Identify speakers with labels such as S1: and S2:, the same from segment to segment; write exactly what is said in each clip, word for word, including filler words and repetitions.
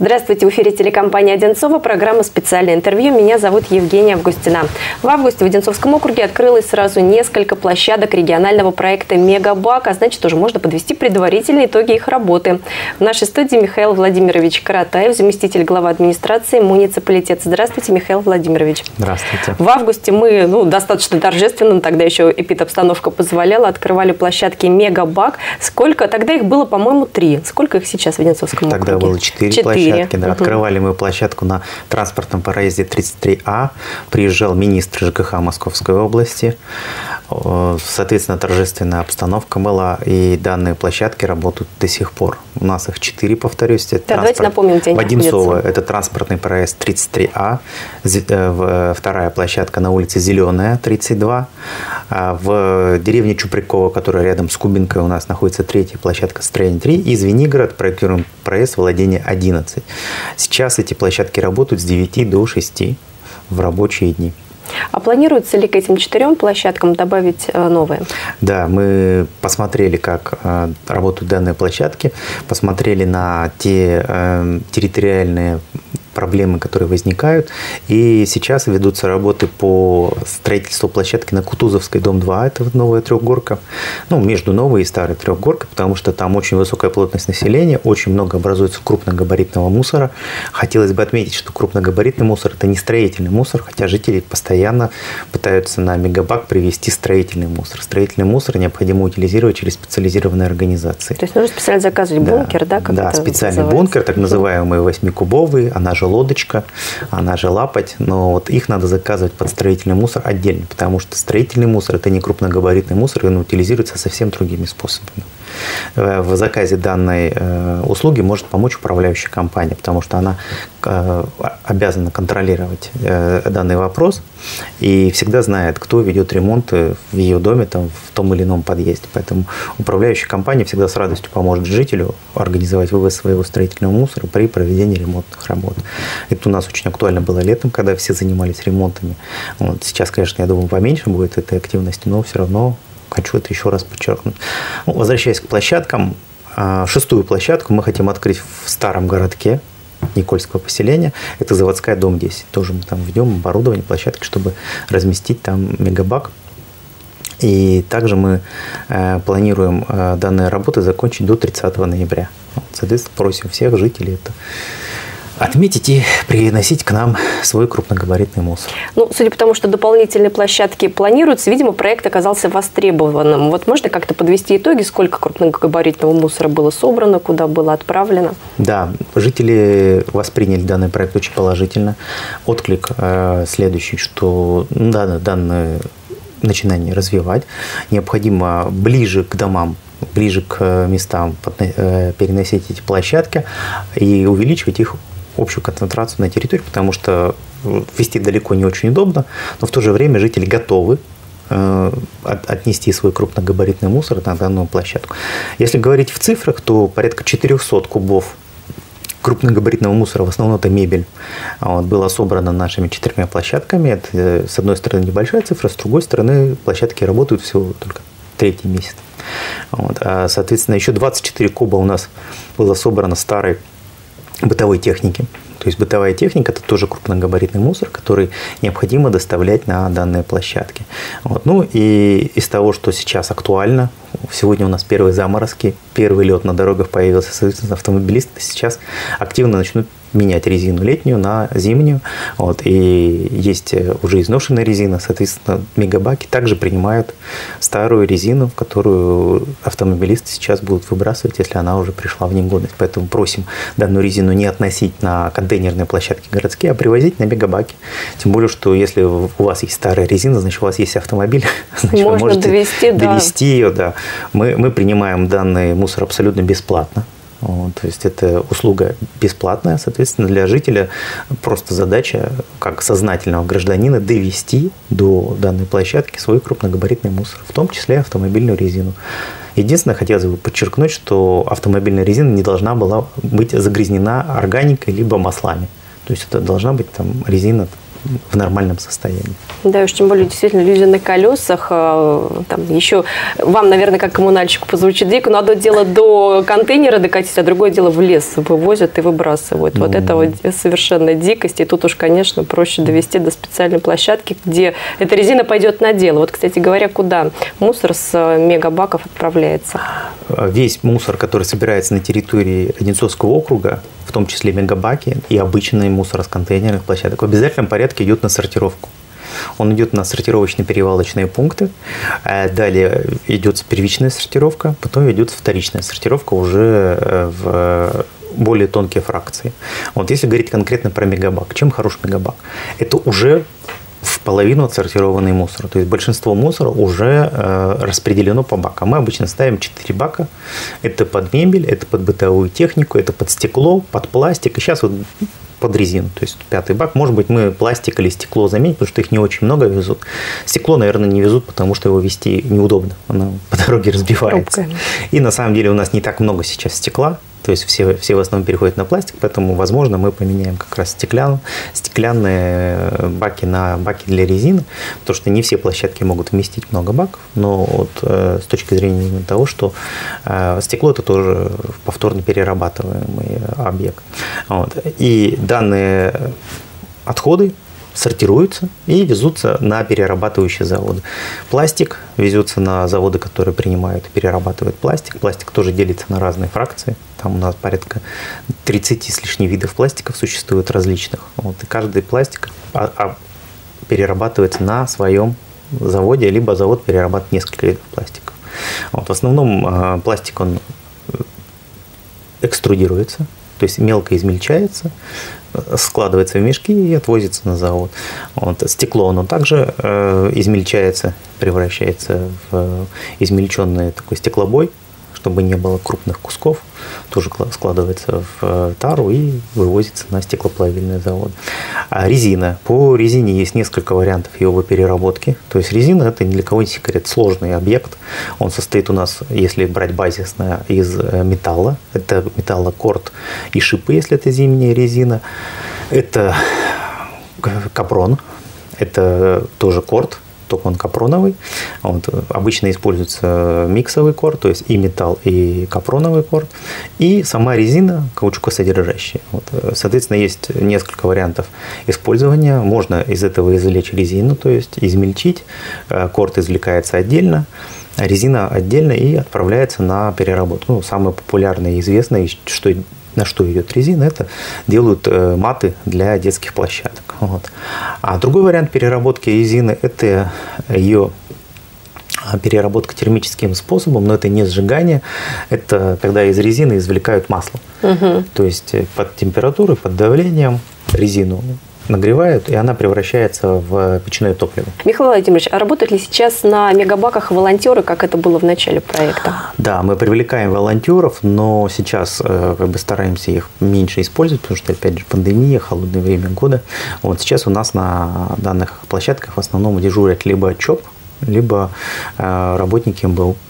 S1: Здравствуйте, в эфире телекомпания «Одинцово», программа «Специальное интервью». Меня зовут Евгения Августина. В августе в Одинцовском округе открылось сразу несколько площадок регионального проекта «Мегабак», а значит, уже можно подвести предварительные итоги их работы. В нашей студии Михаил Владимирович Каратаев, заместитель главы администрации муниципалитета. Здравствуйте, Михаил Владимирович.
S2: Здравствуйте.
S1: В августе мы, ну, достаточно торжественно, тогда еще эпидобстановка позволяла, открывали площадки «Мегабак». Сколько? Тогда их было, по-моему, три. Сколько их сейчас в Одинцовском округе?
S2: Тогда было четыре площадки. Да. Угу. Открывали мы площадку на транспортном проезде тридцать три А. Приезжал министр ЖКХ Московской области. Соответственно, торжественная обстановка была, и данные площадки работают до сих пор. У нас их четыре, повторюсь. Это
S1: да, давайте напомним, где они
S2: в Одинцово это транспортный проезд тридцать три А. Вторая площадка на улице Зеленая, тридцать два. В деревне Чупрякова, которая рядом с Кубинкой, у нас находится третья площадка строения три. И Звенигород проектируем проезд владения одиннадцать. Сейчас эти площадки работают с девяти до шести в рабочие дни.
S1: А планируется ли к этим четырем площадкам добавить новые?
S2: Да, мы посмотрели, как работают данные площадки, посмотрели на те территориальные проблемы, которые возникают. И сейчас ведутся работы по строительству площадки на Кутузовской, дом два, это новая трехгорка. Ну, между новой и старой трехгоркой, потому что там очень высокая плотность населения, очень много образуется крупногабаритного мусора. Хотелось бы отметить, что крупногабаритный мусор – это не строительный мусор, хотя жители постоянно пытаются на Мегабак привезти строительный мусор. Строительный мусор необходимо утилизировать через специализированные организации.
S1: То есть нужно специально заказывать бункер, да? Как
S2: да, специальный называется? Бункер, так называемый восьмикубовый, она же лодочка, она же лапоть, но вот их надо заказывать под строительный мусор отдельно, потому что строительный мусор – это не крупногабаритный мусор, и он утилизируется совсем другими способами. В заказе данной услуги может помочь управляющая компания, потому что она обязана контролировать данный вопрос и всегда знает, кто ведет ремонт в ее доме, там, в том или ином подъезде. Поэтому управляющая компания всегда с радостью поможет жителю организовать вывоз своего строительного мусора при проведении ремонтных работ. Это у нас очень актуально было летом, когда все занимались ремонтами. Вот. Сейчас, конечно, я думаю, поменьше будет этой активности, но все равно хочу это еще раз подчеркнуть. Ну, возвращаясь к площадкам, шестую площадку мы хотим открыть в старом городке Никольского поселения. Это заводская, дом десять. Тоже мы там ведем оборудование площадки, чтобы разместить там Мегабак. И также мы э, планируем э, данные работы закончить до тридцатого ноября. Соответственно, просим всех жителей это отметить и приносить к нам свой крупногабаритный мусор.
S1: Ну, судя по тому, что дополнительные площадки планируются, видимо, проект оказался востребованным. Вот можно как-то подвести итоги, сколько крупногабаритного мусора было собрано, куда было отправлено?
S2: Да, жители восприняли данный проект очень положительно. Отклик э, следующий, что ну, да, данное начинание развивать. Необходимо ближе к домам, ближе к местам переносить эти площадки и увеличивать их общую концентрацию на территории, потому что везти далеко не очень удобно, но в то же время жители готовы отнести свой крупногабаритный мусор на данную площадку. Если говорить в цифрах, то порядка четырехсот кубов крупногабаритного мусора, в основном это мебель, вот, было собрано нашими четырьмя площадками. Это, с одной стороны, небольшая цифра, с другой стороны, площадки работают всего только третий месяц. Вот, а, соответственно, еще двадцать четыре куба у нас было собрано старой бытовой техники. То есть бытовая техника – это тоже крупногабаритный мусор, который необходимо доставлять на данные площадки. Вот. Ну и из того, что сейчас актуально, сегодня у нас первые заморозки, первый лед на дорогах появился, соответственно, автомобилисты сейчас активно начнут менять резину летнюю на зимнюю. Вот. И есть уже изношенная резина, соответственно, Мегабаки также принимают старую резину, которую автомобилисты сейчас будут выбрасывать, если она уже пришла в негодность. Поэтому просим данную резину не относить на контейнерные площадки городские, а привозить на Мегабаки. Тем более, что если у вас есть старая резина, значит, у вас есть автомобиль, значит,
S1: можно
S2: вы можете
S1: довести,
S2: довести
S1: да.
S2: ее. Да. Мы, мы принимаем данный мусор абсолютно бесплатно. Вот, то есть это услуга бесплатная, соответственно, для жителя просто задача, как сознательного гражданина, довести до данной площадки свой крупногабаритный мусор, в том числе автомобильную резину. Единственное, хотелось бы подчеркнуть, что автомобильная резина не должна была быть загрязнена органикой либо маслами. То есть это должна быть там резина в нормальном состоянии.
S1: Да, уж тем более, действительно, люди на колесах, там еще, вам, наверное, как коммунальщику позвучит дико, но одно дело до контейнера докатить, а другое дело в лес вывозят и выбрасывают. Ну, вот это вот совершенно дикость, и тут уж, конечно, проще довести до специальной площадки, где эта резина пойдет на дело. Вот, кстати говоря, куда мусор с мегабаков отправляется?
S2: Весь мусор, который собирается на территории Одинцовского округа, в том числе мегабаки и обычный мусор с контейнерных площадок, в обязательном порядке идет на сортировку. Он идет на сортировочно-перевалочные пункты, далее идет первичная сортировка, потом идет вторичная сортировка уже в более тонкие фракции. Вот если говорить конкретно про мегабак, чем хорош мегабак? Это уже в половину отсортированный мусор. То есть большинство мусора уже э, распределено по бакам. Мы обычно ставим четыре бака. Это под мебель, это под бытовую технику, это под стекло, под пластик. И сейчас вот под резину. То есть пятый бак. Может быть, мы пластик или стекло заменим, потому что их не очень много везут. Стекло, наверное, не везут, потому что его везти неудобно. Оно по дороге разбивается. Рубка. И на самом деле у нас не так много сейчас стекла. То есть все, все в основном переходят на пластик, поэтому, возможно, мы поменяем как раз стеклян, стеклянные баки на баки для резины, потому что не все площадки могут вместить много баков, но вот, э, с точки зрения именно того, что э, стекло – это тоже повторно перерабатываемый объект. Вот. И данные отходы сортируются и везутся на перерабатывающие заводы. Пластик везется на заводы, которые принимают и перерабатывают пластик. Пластик тоже делится на разные фракции. Там у нас порядка тридцати с лишним видов пластиков существует различных. Вот. И каждый пластик а, а, перерабатывается на своем заводе, либо завод перерабатывает несколько видов пластиков. Вот. В основном э, пластик он экструдируется, то есть мелко измельчается, складывается в мешки и отвозится на завод. Вот. Стекло, оно также э, измельчается, превращается в измельченный такой стеклобой, чтобы не было крупных кусков, тоже складывается в тару и вывозится на стеклоплавильный завод. А резина. По резине есть несколько вариантов его переработки. То есть резина – это ни для кого не секрет, сложный объект. Он состоит у нас, если брать базисно, из металла. Это металлокорд и шипы, если это зимняя резина. Это капрон, это тоже корд, только он капроновый. Вот. Обычно используется миксовый корд, то есть и металл, и капроновый корд. И сама резина каучукосодержащая. Вот. Соответственно, есть несколько вариантов использования. Можно из этого извлечь резину, то есть измельчить. Корд извлекается отдельно, резина отдельно и отправляется на переработку. Ну, самое популярное и известное, что на что идет резина, это делают маты для детских площадок. Вот. А другой вариант переработки резины – это ее переработка термическим способом, но это не сжигание, это когда из резины извлекают масло. Угу. То есть под температурой, под давлением резину нагревают, и она превращается в печное топливо.
S1: Михаил Владимирович, а работают ли сейчас на мегабаках волонтеры, как это было в начале проекта?
S2: Да, мы привлекаем волонтеров, но сейчас э, как бы стараемся их меньше использовать, потому что, опять же, пандемия, холодное время года. Вот сейчас у нас на данных площадках в основном дежурят либо ЧОП, либо э, работники эм бэ у.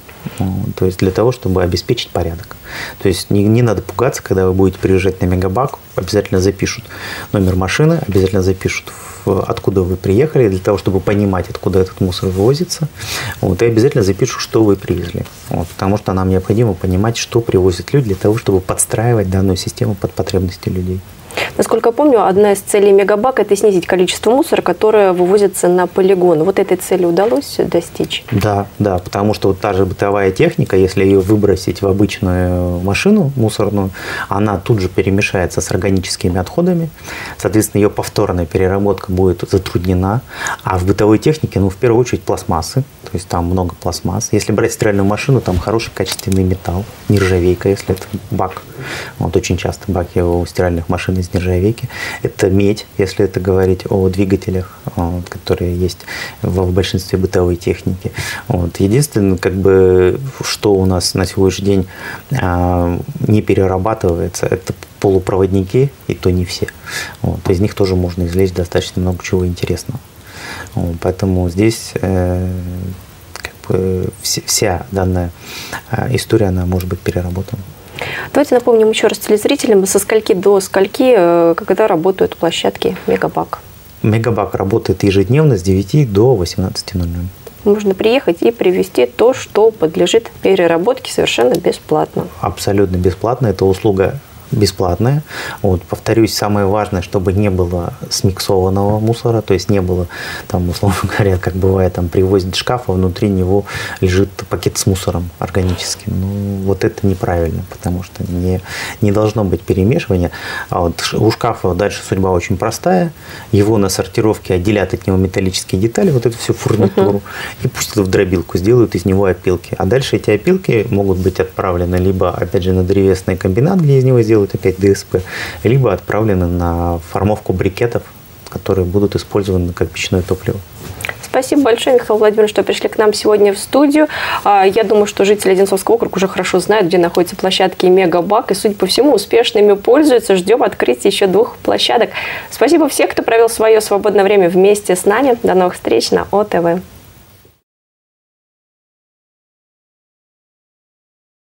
S2: То есть для того, чтобы обеспечить порядок. То есть не, не надо пугаться, когда вы будете приезжать на мегабак, обязательно запишут номер машины, обязательно запишут, в, откуда вы приехали, для того, чтобы понимать, откуда этот мусор вывозится. Вот, и обязательно запишут, что вы привезли. Вот, потому что нам необходимо понимать, что привозят люди, для того, чтобы подстраивать данную систему под потребности людей.
S1: Насколько я помню, одна из целей мегабака – это снизить количество мусора, которое вывозится на полигон. Вот этой цели удалось достичь?
S2: Да, да, потому что вот та же бытовая техника, если ее выбросить в обычную машину мусорную, она тут же перемешается с органическими отходами. Соответственно, ее повторная переработка будет затруднена. А в бытовой технике, ну, в первую очередь, пластмассы. То есть там много пластмасс. Если брать стиральную машину, там хороший качественный металл, нержавейка, если это бак. Вот очень часто баки у стиральных машин из нержавейки. Это медь, если это говорить о двигателях, вот, которые есть в, в большинстве бытовой техники. Вот. Единственное, как бы, что у нас на сегодняшний день а, не перерабатывается, это полупроводники, и то не все. Вот. Из них тоже можно извлечь достаточно много чего интересного. Вот. Поэтому здесь э, как бы, вся, вся данная э, история, она может быть переработана.
S1: Давайте напомним еще раз телезрителям, со скольки до скольки, когда работают площадки мегабак.
S2: Мегабак работает ежедневно с девяти до восемнадцати ноль-ноль.
S1: Можно приехать и привезти то, что подлежит переработке совершенно бесплатно.
S2: Абсолютно бесплатно. Это услуга бесплатная. Вот, повторюсь, самое важное, чтобы не было смиксованного мусора, то есть не было, там, условно говоря, как бывает, там привозят шкаф, а внутри него лежит пакет с мусором органическим. Ну, вот это неправильно, потому что не, не должно быть перемешивания. А вот у шкафа дальше судьба очень простая. Его на сортировке отделят от него металлические детали, вот эту всю фурнитуру, uh-huh. и пусть это в дробилку сделают из него опилки. А дальше эти опилки могут быть отправлены либо, опять же, на древесный комбинат, где из него сделают опять ДСП, либо отправлены на формовку брикетов, которые будут использованы как печное топливо.
S1: Спасибо большое, Михаил Владимирович, что пришли к нам сегодня в студию. Я думаю, что жители Одинцовского округа уже хорошо знают, где находятся площадки Мегабак, и, судя по всему, успешно ими пользуются. Ждем открытия еще двух площадок. Спасибо всем, кто провел свое свободное время вместе с нами. До новых встреч на ОТВ.